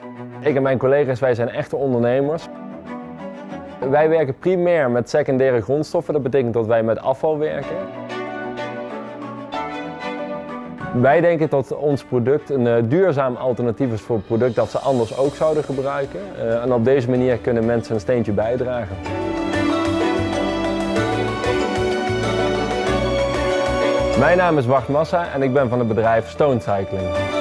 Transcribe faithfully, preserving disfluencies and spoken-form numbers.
Ik en mijn collega's, wij zijn echte ondernemers. Wij werken primair met secundaire grondstoffen, dat betekent dat wij met afval werken. Wij denken dat ons product een uh, duurzaam alternatief is voor het product dat ze anders ook zouden gebruiken. Uh, en op deze manier kunnen mensen een steentje bijdragen. Mijn naam is Bart Massa en ik ben van het bedrijf Stone Cycling.